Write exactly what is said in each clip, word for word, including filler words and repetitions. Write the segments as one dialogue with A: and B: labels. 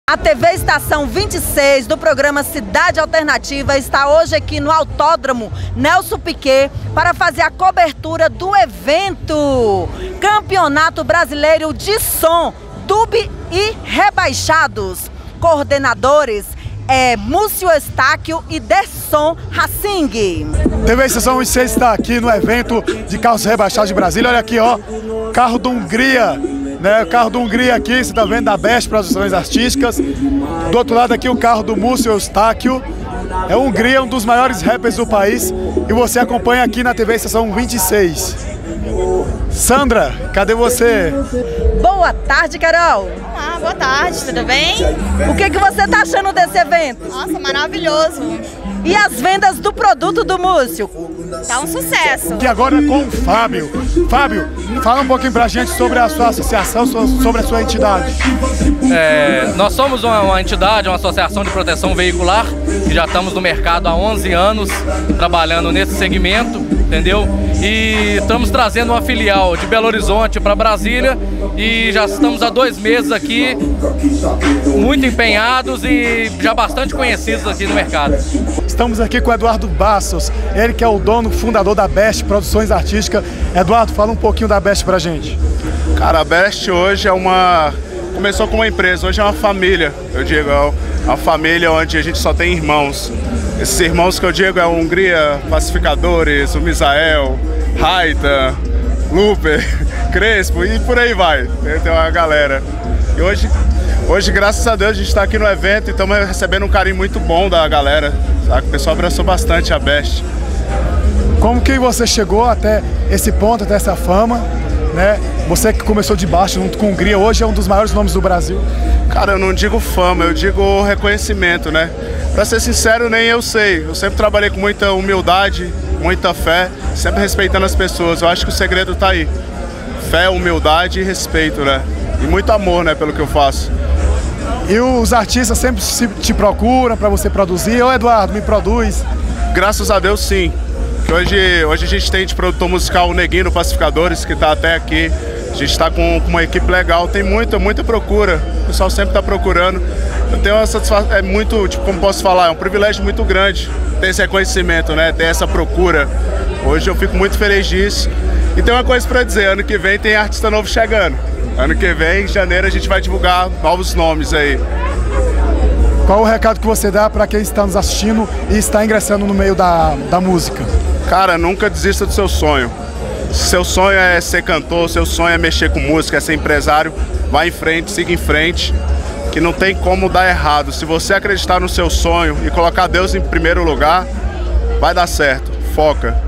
A: A T V Estação vinte e seis do programa Cidade Alternativa está hoje aqui no Autódromo Nelson Piquet para fazer a cobertura do evento Campeonato Brasileiro de Som, Dub e Rebaixados. Coordenadores é Múcio Estáquio e Desson Racing.
B: T V Estação vinte e seis está aqui no evento de carros rebaixados de Brasília. Olha aqui, ó, carro da Hungria. Né, o carro do Hungria aqui, você está vendo, da Best Produções Artísticas. Do outro lado aqui o carro do Múcio Eustáquio. É a Hungria, um dos maiores rappers do país. E você acompanha aqui na T V Estação vinte e seis. Sandra, cadê você?
A: Boa tarde, Carol.
C: Olá, boa tarde, tudo bem?
A: O que, que você está achando desse evento?
C: Nossa, maravilhoso.
A: E as vendas do produto do Múcio?
C: Tá um sucesso.
B: E agora com o Fábio. Fábio, fala um pouquinho pra gente sobre a sua associação, sobre a sua entidade.
D: É, nós somos uma, uma entidade, uma associação de proteção veicular, que já estamos no mercado há onze anos, trabalhando nesse segmento, entendeu? E estamos trazendo uma filial de Belo Horizonte para Brasília e já estamos há dois meses aqui, muito empenhados e já bastante conhecidos aqui no mercado.
B: Estamos aqui com o Eduardo Bastos, ele que é o dono, fundador da Best Produções Artísticas. Eduardo, fala um pouquinho da Best pra gente.
E: Cara, a Best hoje é uma... começou com uma empresa, hoje é uma família, eu digo, é uma família onde a gente só tem irmãos. Esses irmãos que eu digo é a Hungria, Pacificadores, o Misael, Raita, Luper, Crespo e por aí vai, tem uma galera. E hoje, hoje, graças a Deus, a gente está aqui no evento e estamos recebendo um carinho muito bom da galera, sabe? O pessoal abraçou bastante a Best.
B: Como que você chegou até esse ponto, até essa fama, né? Você que começou de baixo junto com a Hungria, hoje é um dos maiores nomes do Brasil.
E: Cara, eu não digo fama, eu digo reconhecimento, né? Pra ser sincero, nem eu sei. Eu sempre trabalhei com muita humildade, muita fé, sempre respeitando as pessoas. Eu acho que o segredo tá aí. Fé, humildade e respeito, né? E muito amor, né, pelo que eu faço.
B: E os artistas sempre te procuram pra você produzir. Ô, Eduardo, me produz.
E: Graças a Deus, sim. Que hoje, hoje a gente tem de produtor musical o Neguinho do Pacificadores, que tá até aqui. A gente está com, com uma equipe legal, tem muita, muita procura. O pessoal sempre está procurando. Eu tenho uma satisfação, é muito, tipo, como posso falar, é um privilégio muito grande ter esse reconhecimento, né? Ter essa procura. Hoje eu fico muito feliz disso. E tem uma coisa para dizer, ano que vem tem artista novo chegando. Ano que vem, em janeiro, a gente vai divulgar novos nomes aí.
B: Qual o recado que você dá para quem está nos assistindo e está ingressando no meio da, da música?
E: Cara, nunca desista do seu sonho. Seu sonho é ser cantor, seu sonho é mexer com música, é ser empresário, vai em frente, siga em frente, que não tem como dar errado. Se você acreditar no seu sonho e colocar Deus em primeiro lugar, vai dar certo. Foca.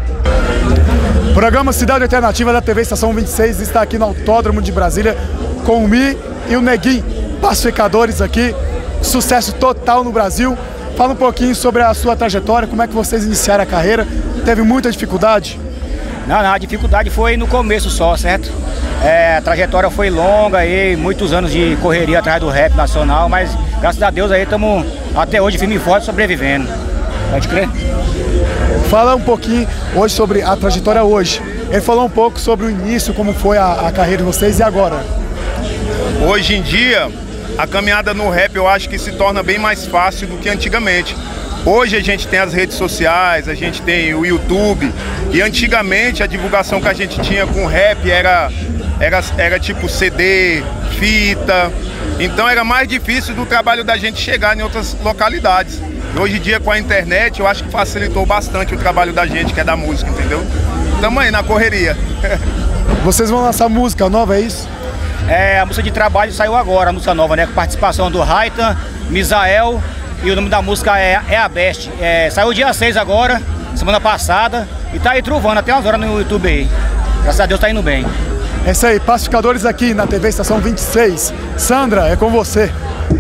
B: O programa Cidade Alternativa da T V Estação vinte e seis está aqui no Autódromo de Brasília com o Mi e o Neguinho, pacificadores aqui. Sucesso total no Brasil. Fala um pouquinho sobre a sua trajetória, como é que vocês iniciaram a carreira. Teve muita dificuldade?
F: Não, não, a dificuldade foi no começo só, certo? É, a trajetória foi longa aí, muitos anos de correria atrás do rap nacional, mas graças a Deus aí estamos até hoje firme e forte sobrevivendo. Pode crer?
B: Fala um pouquinho hoje sobre a trajetória hoje. Ele falou um pouco sobre o início, como foi a, a carreira de vocês e agora.
G: Hoje em dia, a caminhada no rap eu acho que se torna bem mais fácil do que antigamente. Hoje a gente tem as redes sociais, a gente tem o YouTube, e antigamente a divulgação que a gente tinha com o rap era, era, era tipo C D, fita, então era mais difícil do trabalho da gente chegar em outras localidades. E hoje em dia com a internet eu acho que facilitou bastante o trabalho da gente, que é da música, entendeu? Tamo aí na correria.
B: Vocês vão lançar música nova, é isso?
F: É, a música de trabalho saiu agora, a música nova, né? Com participação do Raita, Misael. E o nome da música é, é a Best. É, saiu dia seis agora, semana passada, e tá aí truvando até umas horas no YouTube aí. Graças a Deus tá indo bem.
B: É isso aí, pacificadores aqui na T V Estação vinte e seis. Sandra, é com você.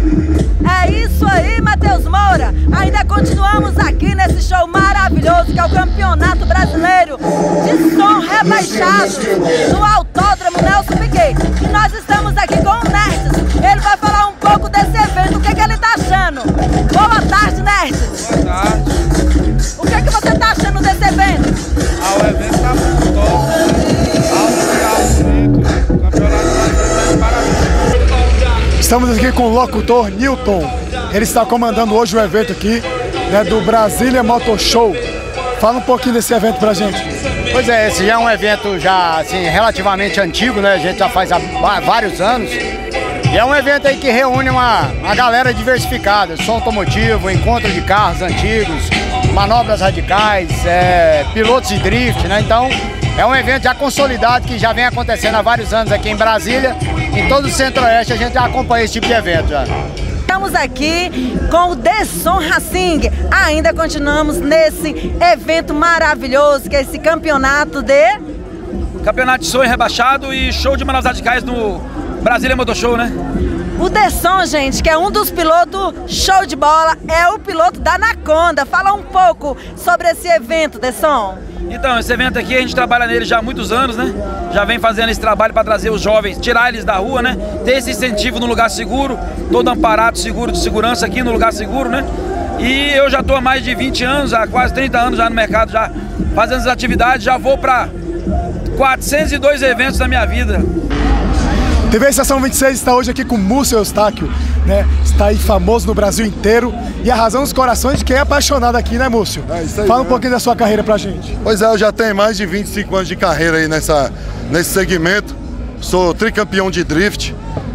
A: É isso aí, Matheus Moura. Ainda continuamos aqui nesse show maravilhoso que é o Campeonato Brasileiro de Som Rebaixado no Autódromo Nelson Piquet. E nós estamos aqui com o Nerds. Ele vai falar um pouco desse evento, o que, que ele tá achando. Boa tarde, Nerds.
H: Boa tarde.
A: O que, que você tá achando desse evento?
H: Ah, o evento tá muito top. Ah, o campeonato brasileiro, parabéns.
B: Estamos aqui com o locutor Newton. Ele está comandando hoje o evento aqui, né, do Brasília Motor Show. Fala um pouquinho desse evento pra gente.
I: Pois é, esse já é um evento já assim, relativamente antigo, né? A gente já faz há vários anos. E é um evento aí que reúne uma, uma galera diversificada, som automotivo, encontro de carros antigos, manobras radicais, é, pilotos de drift, né? Então, é um evento já consolidado que já vem acontecendo há vários anos aqui em Brasília. Em todo o Centro-Oeste a gente já acompanha esse tipo de evento já.
A: Estamos aqui com o Desson Racing. Ainda continuamos nesse evento maravilhoso que é esse campeonato de...
J: Campeonato de sonho rebaixado e show de manobras radicais no Brasília Motor Show, né?
A: O Desson, gente, que é um dos pilotos show de bola, é o piloto da Anaconda. Fala um pouco sobre esse evento, Desson.
J: Então, esse evento aqui a gente trabalha nele já há muitos anos, né? Já vem fazendo esse trabalho para trazer os jovens, tirar eles da rua, né? Ter esse incentivo no lugar seguro, todo amparado, seguro, de segurança aqui no lugar seguro, né? E eu já estou há mais de vinte anos, há quase trinta anos já no mercado, já fazendo as atividades, já vou para quatrocentos e dois eventos na minha vida.
B: T V Estação vinte e seis está hoje aqui com Múcio Eustáquio, né? Está aí famoso no Brasil inteiro e a razão dos corações de quem é apaixonado aqui, né, Múcio? É isso aí. Fala um né? pouquinho da sua carreira pra gente.
K: Pois é, eu já tenho mais de vinte e cinco anos de carreira aí nessa, nesse segmento. Sou tricampeão de drift.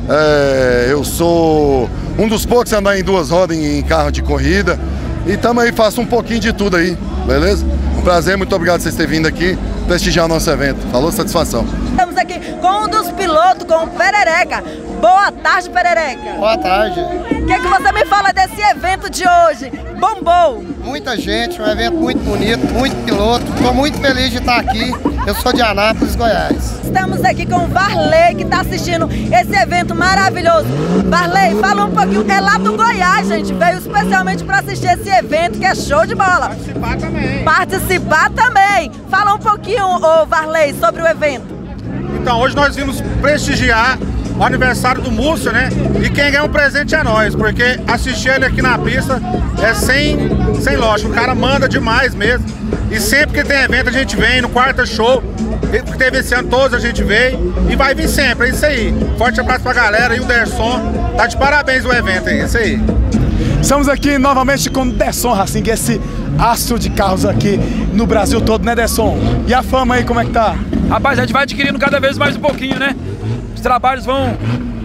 K: É, eu sou um dos poucos a andar em duas rodas em, em carro de corrida. E também faço um pouquinho de tudo aí, beleza? Um prazer, muito obrigado por vocês terem vindo aqui prestigiar o nosso evento. Falou, satisfação.
A: Estamos aqui com um dos pilotos, com o Perereca. Boa tarde, Perereca.
L: Boa tarde.
A: O que, que você me fala desse evento de hoje? Bombou!
L: Muita gente, um evento muito bonito, muito piloto. Estou muito feliz de estar aqui. Eu sou de Anápolis, Goiás.
A: Estamos aqui com o Varley, que está assistindo esse evento maravilhoso. Varley, fala um pouquinho. É lá do Goiás, gente. Veio especialmente para assistir esse evento, que é show de bola.
H: Participar também.
A: Participar também. Fala um pouquinho, ô Varley, sobre o evento.
H: Então, hoje nós vimos prestigiar o aniversário do Múcio, né? E quem ganha um presente é nós, porque assistir ele aqui na pista é sem, sem lógica. O cara manda demais mesmo. E sempre que tem evento a gente vem, no quarto show, que teve esse ano todos a gente veio e vai vir sempre, é isso aí. Forte abraço pra galera e o Derson, tá de parabéns o evento aí, é isso aí.
B: Estamos aqui novamente com o Desson Racing, esse astro de carros aqui no Brasil todo, né, Desson? E a fama aí, como é que tá?
J: Rapaz, a gente vai adquirindo cada vez mais um pouquinho, né? Os trabalhos vão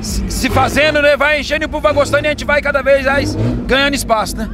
J: se fazendo, né? Vai enchendo e o povo vai gostando e a gente vai cada vez mais ganhando espaço, né?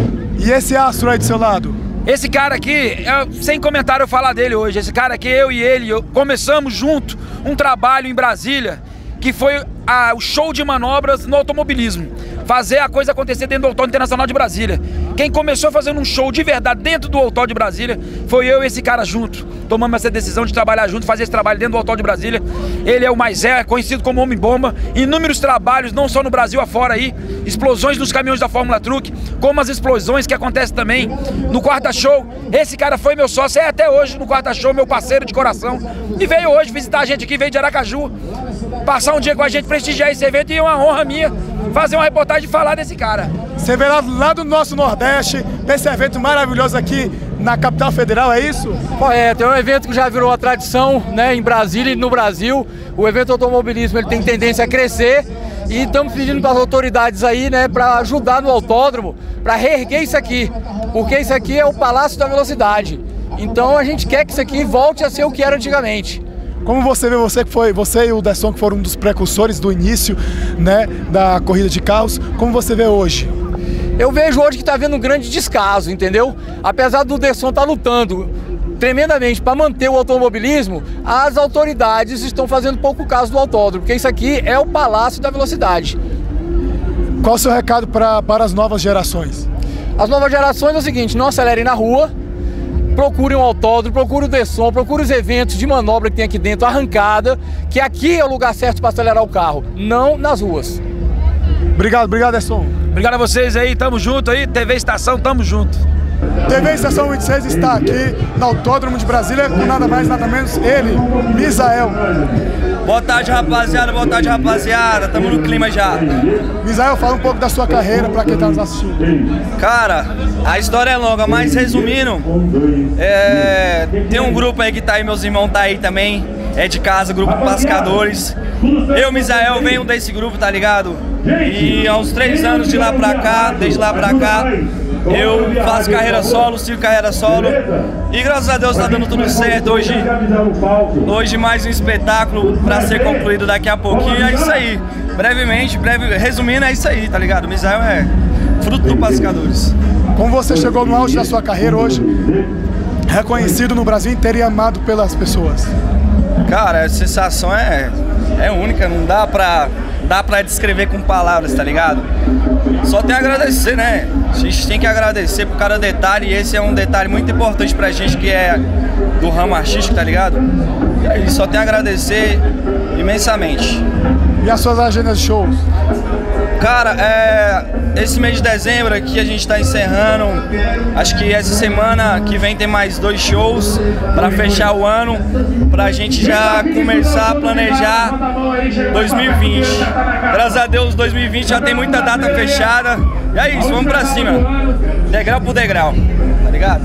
B: E esse astro aí do seu lado?
J: Esse cara aqui, eu, sem comentário eu falar dele hoje, esse cara aqui, eu e ele, eu, começamos junto um trabalho em Brasília, que foi a, o show de manobras no automobilismo. Fazer a coisa acontecer dentro do Autódromo Internacional de Brasília. Quem começou fazendo um show de verdade dentro do Autódromo de Brasília foi eu e esse cara junto. Tomamos essa decisão de trabalhar junto, fazer esse trabalho dentro do Autódromo de Brasília. Ele é o mais é, conhecido como Homem-Bomba. Inúmeros trabalhos, não só no Brasil afora aí. Explosões nos caminhões da Fórmula Truck, como as explosões que acontecem também no Quarta Show. Esse cara foi meu sócio, é até hoje no Quarta Show, meu parceiro de coração. E veio hoje visitar a gente aqui, veio de Aracaju, passar um dia com a gente, prestigiar esse evento e é uma honra minha fazer uma reportagem e falar desse cara.
B: Você veio lá, lá do nosso Nordeste, desse evento maravilhoso aqui na capital federal, é isso?
M: Correto, é um evento que já virou uma tradição, né, em Brasília e no Brasil. O evento automobilismo ele tem tendência a crescer e estamos pedindo para as autoridades aí, né, para ajudar no autódromo, para reerguer isso aqui, porque isso aqui é o Palácio da Velocidade. Então a gente quer que isso aqui volte a ser o que era antigamente.
B: Como você vê, você que foi, você e o Desson que foram um dos precursores do início, né, da corrida de carros, como você vê hoje?
M: Eu vejo hoje que está havendo um grande descaso, entendeu? Apesar do Desson estar lutando tremendamente para manter o automobilismo, as autoridades estão fazendo pouco caso do autódromo, porque isso aqui é o Palácio da Velocidade.
B: Qual o seu recado pra, para as novas gerações?
M: As novas gerações é o seguinte, não acelerem na rua, procurem um autódromo, procurem o Desson, procurem os eventos de manobra que tem aqui dentro, arrancada, que aqui é o lugar certo para acelerar o carro, não nas ruas.
B: Obrigado, obrigado, Desson.
J: Obrigado a vocês aí, tamo junto aí, T V Estação, tamo junto.
B: T V Estação vinte e seis está aqui no Autódromo de Brasília com nada mais, nada menos ele, Misael.
N: Boa tarde, rapaziada, boa tarde, rapaziada, tamo no clima já.
B: Misael, fala um pouco da sua carreira pra quem tá nos assistindo.
N: Cara, a história é longa, mas resumindo, é, tem um grupo aí que tá aí, meus irmãos tá aí também, é de casa, grupo Pacificadores. Eu, Misael, venho desse grupo, tá ligado? E há uns três anos de lá pra cá, desde lá pra cá, eu faço carreira solo, sigo carreira solo. E graças a Deus tá dando tudo certo. Hoje, hoje mais um espetáculo pra ser concluído daqui a pouquinho. É isso aí. Brevemente, breve, resumindo, é isso aí, tá ligado? O Misael é fruto do Pacificadores.
B: Como você chegou no auge da sua carreira hoje, reconhecido no Brasil inteiro e amado pelas pessoas?
N: Cara, a sensação é, é única, não dá pra, dá pra descrever com palavras, tá ligado? Só tem a agradecer, né? A gente tem que agradecer por cada detalhe, e esse é um detalhe muito importante pra gente que é do ramo artístico, tá ligado? E aí, só tem a agradecer imensamente.
B: E as suas agendas de shows?
N: Cara, é, esse mês de dezembro aqui a gente tá encerrando. Acho que essa semana que vem tem mais dois shows pra fechar o ano, pra gente já começar a planejar dois mil e vinte. Graças a Deus, dois mil e vinte já tem muita data fechada. E é isso, vamos pra cima. Degrau por degrau, tá ligado?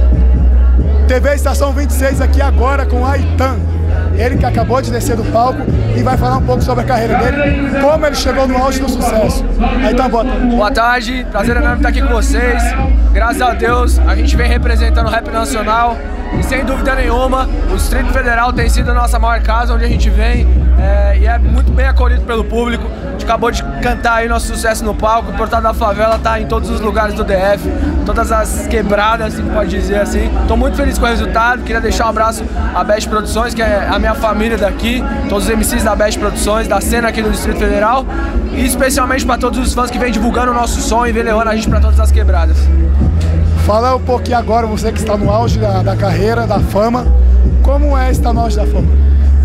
B: T V Estação vinte e seis aqui agora com Aitan. Ele que acabou de descer do palco e vai falar um pouco sobre a carreira dele, como ele chegou no auge do sucesso. Aitan, boa tarde.
O: Boa tarde, prazer enorme estar aqui com vocês. Graças a Deus, a gente vem representando o rap nacional e sem dúvida nenhuma, o Distrito Federal tem sido a nossa maior casa, onde a gente vem é, e é muito bem acolhido pelo público. A gente acabou de cantar aí nosso sucesso no palco, o Portal da Favela tá em todos os lugares do D F, todas as quebradas, se pode dizer assim. Tô muito feliz com o resultado, queria deixar um abraço à Best Produções, que é a minha família daqui, todos os M Cs da Best Produções, da cena aqui do Distrito Federal, e especialmente para todos os fãs que vêm divulgando o nosso som e vem levando a gente para todas as quebradas.
B: Fala um pouquinho agora, você que está no auge da, da carreira, da fama, como é estar no auge da fama?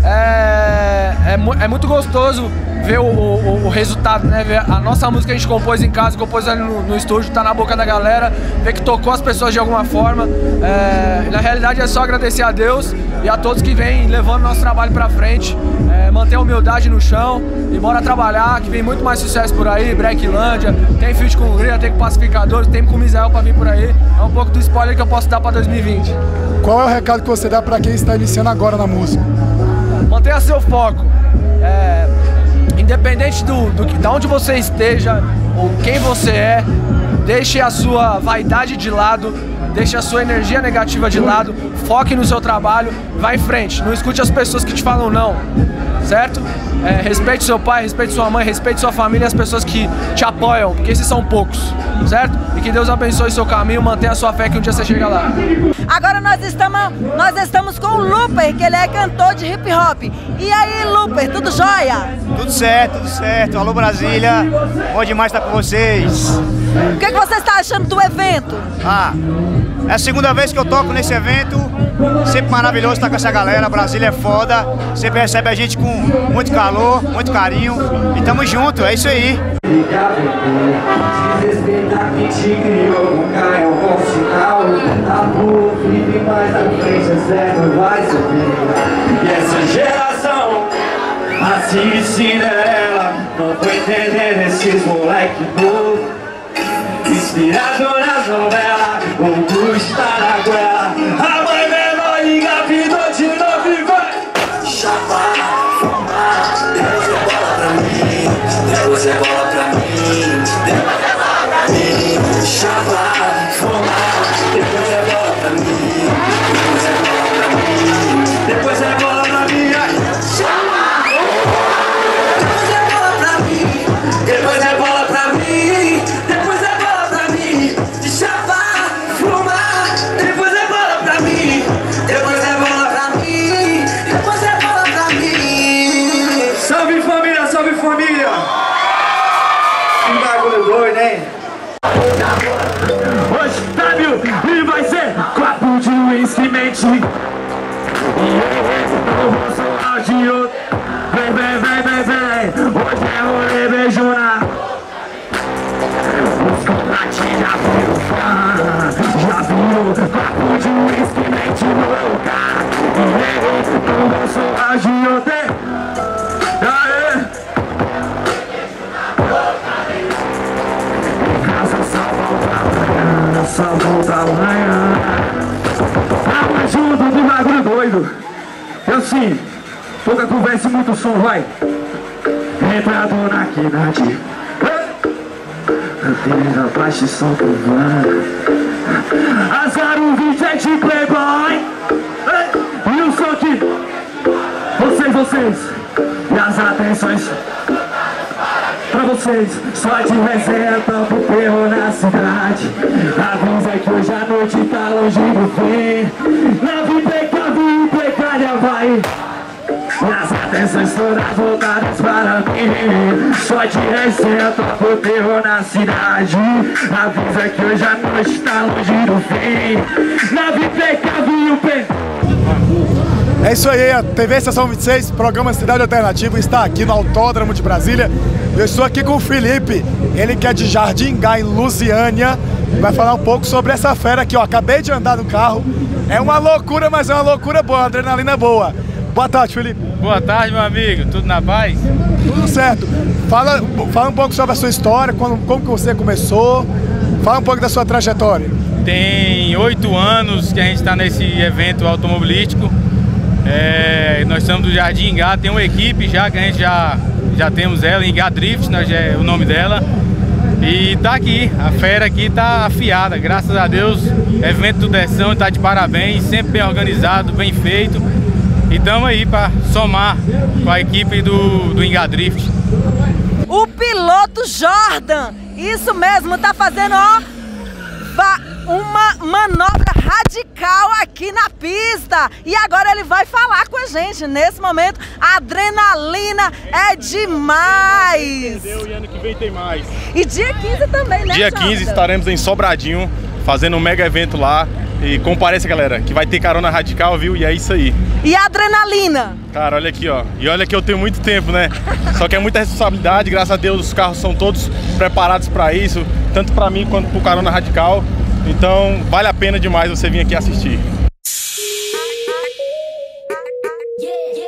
O: É, é, é muito gostoso ver o, o, o resultado, né? Ver a nossa música que a gente compôs em casa, compôs ali no, no estúdio, tá na boca da galera, ver que tocou as pessoas de alguma forma. É, na realidade é só agradecer a Deus e a todos que vêm levando nosso trabalho pra frente, é, manter a humildade no chão e bora trabalhar, que vem muito mais sucesso por aí, Breaklândia, tem feat com o Gria, tem com Pacificadores, tem com o Misael pra vir por aí. É um pouco do spoiler que eu posso dar pra dois mil e vinte.
B: Qual é o recado que você dá pra quem está iniciando agora na música?
O: Mantenha seu foco. É, independente do, do de onde você esteja ou quem você é, deixe a sua vaidade de lado, deixe a sua energia negativa de lado, foque no seu trabalho, vá em frente, não escute as pessoas que te falam não, certo? É, respeite seu pai, respeite sua mãe, respeite sua família e as pessoas que te apoiam, porque esses são poucos, certo? E que Deus abençoe seu caminho, mantenha a sua fé que um dia você chega lá.
A: Agora nós estamos, nós estamos com o Looper, que ele é cantor de hip hop. E aí, Looper, tudo jóia?
P: Tudo certo, tudo certo. Alô Brasília, bom demais estar com vocês.
A: O que, que você está achando do evento?
P: Ah, é a segunda vez que eu toco nesse evento, sempre maravilhoso estar com essa galera, Brasília é foda, sempre recebe a gente com muito calor, muito carinho, e tamo junto, é isso aí.
Q: Desrespeitar quem te criou, nunca é um bom sinal. Amor, vive mais à frente, é certo, vai sofrer. E essa geração, assim de Cinderela, não tô entendendo esses moleque novo. Inspirado nas novelas, o Blue está na goela. A mãe menor engravidou de novo e vai chapar, formar. Depois é bola pra mim, depois é bola pra mim, depois é bola pra mim. Chapar, formar. Depois é bola pra mim, depois é bola pra mim, depois é bola pra mim. Chapar, depois é bola pra mim, depois é bola pra mim, depois é bola pra mim. Chapar, formar. Depois é bola pra mim, depois é bola pra mim, depois é bola pra mim. Salve família, salve família. Que bagulho doido, hein? Hoje tá mil e vai ser copo de whisky mente. E eu vou solar de outro. Vem, vem, vem, vem, vem. Hoje é rolê beijona. Os contratinhos já viram fã. Já viram copo de whisky mente louca. E eu vou solar de outro. Aê! Só volta amanhã. Tamo junto de bagulho doido. Eu sim, pouca conversa e muito som, vai. Entrado na quinade, tênis a plástica são curvando. A zero vinte é de Playboy. E o som que vocês, vocês e as atenções pra vocês, só de resenha pro terror na cidade. Avisa que hoje a noite tá longe do fim. Nave pecado e pecalha vai. E as atenções todas voltadas para mim. Só de resenha pro terror na cidade. Avisa que hoje a noite tá longe do fim. Nave pecado e o pecado.
B: É isso aí, a T V Estação vinte e seis, programa Cidade Alternativa, está aqui no Autódromo de Brasília. Eu estou aqui com o Felipe, ele que é de Jardim Gá, em Lusiânia, vai falar um pouco sobre essa fera aqui, ó. Acabei de andar no carro, é uma loucura, mas é uma loucura boa, adrenalina boa. Boa tarde, Felipe.
R: Boa tarde, meu amigo, tudo na paz?
B: Tudo certo. Fala, fala um pouco sobre a sua história, como, como que você começou, fala um pouco da sua trajetória.
R: Tem oito anos que a gente está nesse evento automobilístico. É, nós estamos do Jardim Gá, tem uma equipe já que a gente já, já temos ela, Gá Drift, nós, é o nome dela. E tá aqui, a fera aqui tá afiada, graças a Deus. Evento do Deção tá de parabéns, sempre bem organizado, bem feito. E estamos aí para somar com a equipe do, do Gá Drift.
A: O piloto Jordan, isso mesmo, tá fazendo ó, uma manobra radical aqui na pista. E agora ele vai falar com a gente. Nesse momento, a adrenalina é demais.
S: E ano que vem tem mais.
A: E dia quinze também, né,
S: Dia quinze estaremos em Sobradinho, fazendo um mega evento lá. E compareça, galera, que vai ter carona radical, viu? E é isso aí.
A: E a adrenalina?
S: Cara, olha aqui, ó. E olha que eu tenho muito tempo, né? Só que é muita responsabilidade. Graças a Deus, os carros são todos preparados para isso. Tanto para mim quanto pro carona radical. Então, vale a pena demais você vir aqui assistir.
Q: Yeah, yeah.